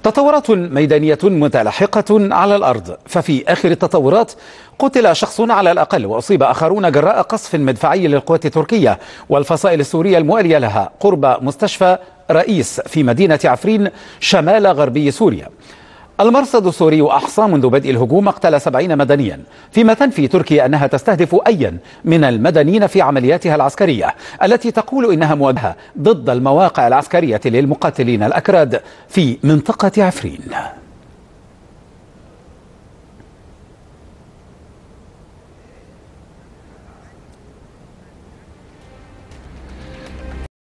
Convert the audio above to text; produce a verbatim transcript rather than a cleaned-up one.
تطورات ميدانية متلاحقة على الأرض. ففي آخر التطورات قتل شخص على الأقل وأصيب آخرون جراء قصف مدفعي للقوات التركية والفصائل السورية الموالية لها قرب مستشفى رئيس في مدينة عفرين شمال غربي سوريا. المرصد السوري أحصى منذ بدء الهجوم مقتل سبعين مدنيا، فيما تنفي تركيا أنها تستهدف أيا من المدنيين في عملياتها العسكرية التي تقول إنها موجهة ضد المواقع العسكرية للمقاتلين الأكراد في منطقة عفرين.